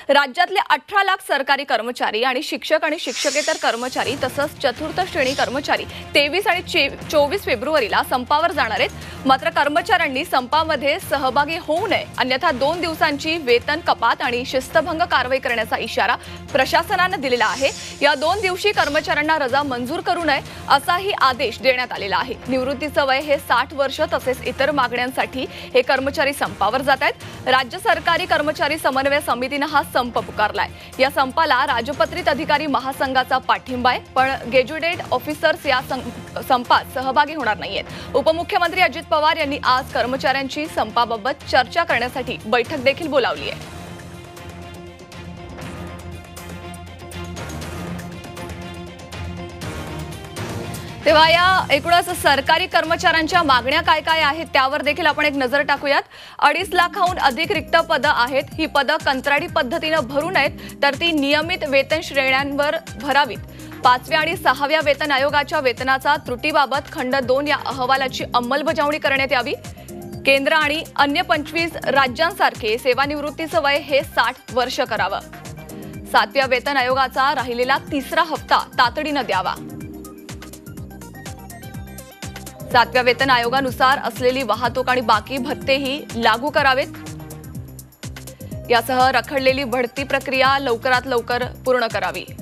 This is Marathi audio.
राज्यातले 18 लाख सरकारी कर्मचारी आणि शिक्षक आणि शिक्षकेतर कर्मचारी तसंच चतुर्थ श्रेणी कर्मचारी 23 आणि 24 फेब्रुवारीला संपावर जाणार आहेत। मात्र कर्मचाऱ्यांनी संपामध्ये सहभागी होऊ नये, अन्यथा 2 दिवसांची वेतन कपात आणि शिस्तभंग कारवाई करण्याचा इशारा प्रशासनाने दिलेला आहे। या 2 दिवशी कर्मचाऱ्यांना रजा मंजूर करू नये असाही आदेश देण्यात आलेला आहे। निवृत्तीचं वय हे 60 वर्ष तसेच इतर मागण्यांसाठी हे कर्मचारी संपावर जात आहेत। राज्य सरकारी कर्मचारी समन्वय समितीने हा संप पुकारलाय। या संपाला राजपत्रित अधिकारी महासंघाचा पाठिंबा आहे, पण गेज्युटेड ऑफिसर्स या संपात सहभागी होणार नाहीयेत। उपमुख्यमंत्री अजित पवार यांनी आज कर्मचाऱ्यांची संपाबाबत चर्चा करण्यासाठी बैठक देखील बोलावली आहे। तेव्हा या एकूणच सरकारी कर्मचाऱ्यांच्या मागण्या काय काय आहेत त्यावर देखील आपण एक नजर टाकूयात। 2.5 लाखाहून अधिक रिक्त पदं आहेत। ही पदं कंत्राटी पद्धतीने भरू नयेत, तर ती नियमित वेतन श्रेण्यांवर भरावीत। 5व्या आणि 6व्या वेतन आयोगाच्या वेतनाचा त्रुटीबाबत खंड 2 या अहवालाची अंमलबजावणी करण्यात यावी। केंद्र आणि अन्य 25 राज्यांसारखे सेवानिवृत्तीचं वय हे 60 वर्ष करावं। 7व्या वेतन आयोगाचा राहिलेला 3रा हप्ता तातडीने द्यावा। 7व्या वेतन आयोगानुसार असलेली वाहतूक आणि बाकी भत्तेही लागू करावेत। यासह रखडलेली बढती प्रक्रिया लवकरात लवकर पूर्ण करावी।